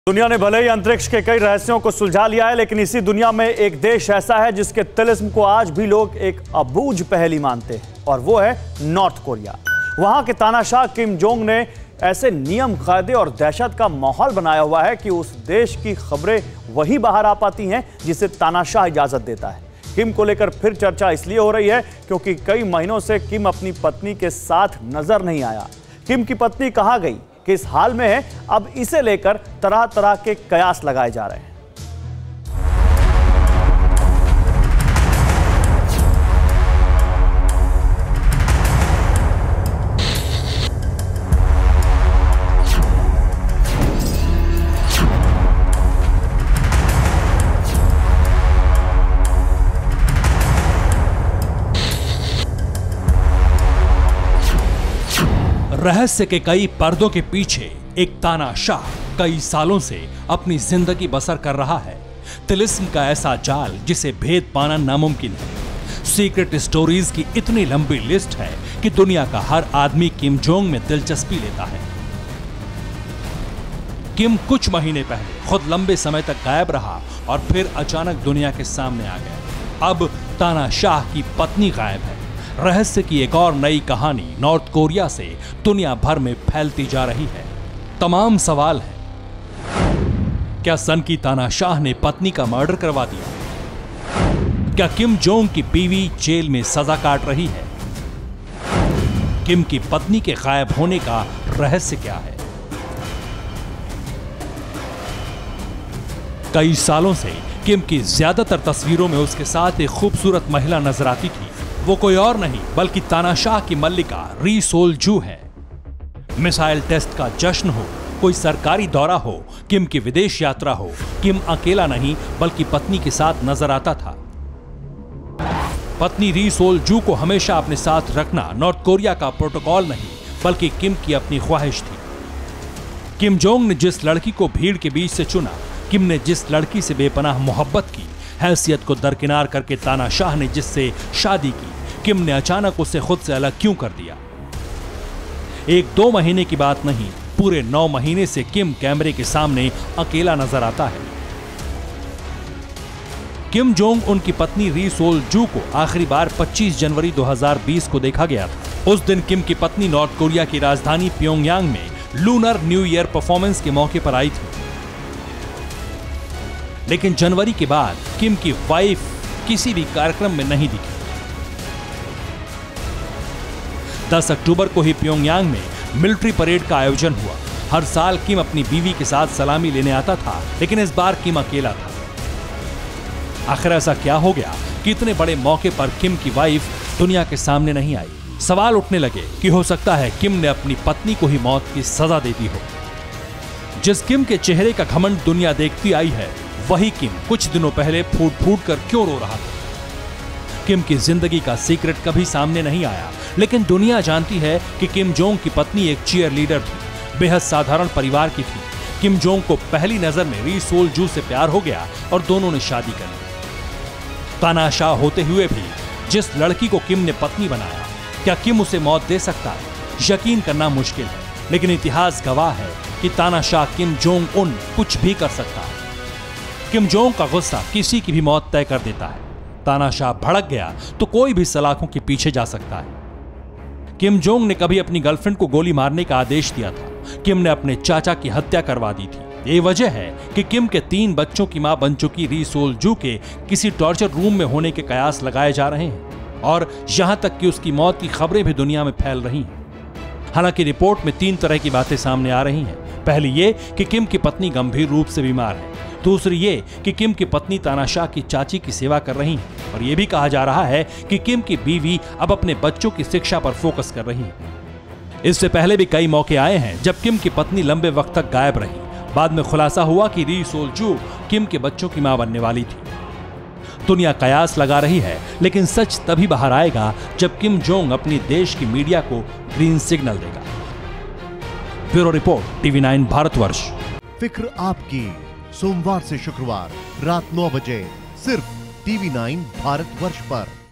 दुनिया ने भले ही अंतरिक्ष के कई रहस्यों को सुलझा लिया है, लेकिन इसी दुनिया में एक देश ऐसा है जिसके तिलिस्म को आज भी लोग एक अबूझ पहेली मानते हैं, और वो है नॉर्थ कोरिया। वहां के तानाशाह किम जोंग ने ऐसे नियम, कायदे और दहशत का माहौल बनाया हुआ है कि उस देश की खबरें वही बाहर आ पाती हैं जिसे तानाशाह इजाजत देता है। किम को लेकर फिर चर्चा इसलिए हो रही है क्योंकि कई महीनों से किम अपनी पत्नी के साथ नजर नहीं आया। किम की पत्नी कहां गई, किस हाल में है, अब इसे लेकर तरह तरह के कयास लगाए जा रहे हैं। रहस्य के कई पर्दों के पीछे एक तानाशाह कई सालों से अपनी जिंदगी बसर कर रहा है। तिलिस्म का ऐसा जाल जिसे भेद पाना नामुमकिन है। सीक्रेट स्टोरीज की इतनी लंबी लिस्ट है कि दुनिया का हर आदमी किम जोंग में दिलचस्पी लेता है। किम कुछ महीने पहले खुद लंबे समय तक गायब रहा और फिर अचानक दुनिया के सामने आ गया। अब तानाशाह की पत्नी गायब है। रहस्य की एक और नई कहानी नॉर्थ कोरिया से दुनिया भर में फैलती जा रही है। तमाम सवाल है, क्या सन की तानाशाह ने पत्नी का मर्डर करवा दिया? क्या किम जोंग की बीवी जेल में सजा काट रही है? किम की पत्नी के गायब होने का रहस्य क्या है? कई सालों से किम की ज्यादातर तस्वीरों में उसके साथ एक खूबसूरत महिला नजर आती थी। वो कोई और नहीं बल्कि तानाशाह की मल्लिका री सोल जू है। मिसाइल टेस्ट का जश्न हो, कोई सरकारी दौरा हो, किम की विदेश यात्रा हो, किम अकेला नहीं बल्कि पत्नी के साथ नजर आता था। पत्नी री सोल जू को हमेशा अपने साथ रखना नॉर्थ कोरिया का प्रोटोकॉल नहीं बल्कि किम की अपनी ख्वाहिश थी। किम जोंग ने जिस लड़की को भीड़ के बीच से चुना, किम ने जिस लड़की से बेपनाह मोहब्बत की, हैसियत को दरकिनार करके तानाशाह ने जिससे शादी की, किम ने अचानक उसे खुद से अलग क्यों कर दिया? एक दो महीने की बात नहीं, पूरे 9 महीने से किम कैमरे के सामने अकेला नजर आता है। किम जोंग उनकी पत्नी री सोल जू को आखिरी बार 25 जनवरी 2020 को देखा गया था। उस दिन किम की पत्नी नॉर्थ कोरिया की राजधानी प्योंगयांग में लूनर न्यू ईयर परफॉर्मेंस के मौके पर आई थी। लेकिन जनवरी के बाद किम की वाइफ किसी भी कार्यक्रम में नहीं दिखी। 10 अक्टूबर को ही प्योंगयांग में मिलिट्री परेड का आयोजन हुआ। हर साल किम अपनी बीवी के साथ सलामी लेने आता था, लेकिन इस बार किम अकेला था। आखिर ऐसा क्या हो गया कि इतने बड़े मौके पर किम की वाइफ दुनिया के सामने नहीं आई? सवाल उठने लगे कि हो सकता है किम ने अपनी पत्नी को ही मौत की सजा दे दी हो। जिस किम के चेहरे का घमंड दुनिया देखती आई है, वही किम कुछ दिनों पहले फूट फूट कर क्यों रो रहा था? किम की जिंदगी का सीक्रेट कभी सामने नहीं आया, लेकिन दुनिया जानती है कि किम जोंग की पत्नी एक चीयर लीडर थी, बेहद साधारण परिवार की थी। किम जोंग को पहली नजर में री सोल जू से प्यार हो गया और दोनों ने शादी कर ली। तानाशाह होते हुए भी जिस लड़की को किम ने पत्नी बनाया, क्या किम उसे मौत दे सकता है? यकीन करना मुश्किल है, लेकिन इतिहास गवाह है कि तानाशाह किम जोंग उन कुछ भी कर सकता है। किम जोंग का गुस्सा किसी की भी मौत तय कर देता है। तानाशाह भड़क गया तो कोई भी सलाखों के पीछे जा सकता है। किम जोंग ने कभी अपनी गर्लफ्रेंड को गोली मारने का आदेश दिया था। किम ने अपने चाचा की हत्या करवा दी थी। ये वजह है कि किम के 3 बच्चों की मां बन चुकी री सोल जू के किसी टॉर्चर रूम में होने के कयास लगाए जा रहे हैं, और यहां तक कि उसकी मौत की खबरें भी दुनिया में फैल रही हैं। हालांकि रिपोर्ट में 3 तरह की बातें सामने आ रही हैं। पहली ये कि किम की पत्नी गंभीर रूप से बीमार है। दूसरी ये कि किम की पत्नी तानाशाह की चाची की सेवा कर रही है, और यह भी कहा जा रहा है कि किम की बीवी अब अपने बच्चों की शिक्षा पर फोकस कर रही है। इससे पहले भी कई मौके आए हैं जब किम की पत्नी लंबे वक्त तक गायब रही। बाद में खुलासा हुआ कि री सोल जू किम के बच्चों की मां बनने वाली थी। दुनिया कयास लगा रही है, लेकिन सच तभी बाहर आएगा जब किम जोंग अपनी देश की मीडिया को ग्रीन सिग्नल देगा। Bureau report, TV9 Bharatvarsh. फिक्र आपकी, सोमवार से शुक्रवार रात 9 बजे सिर्फ TV9 भारतवर्ष पर।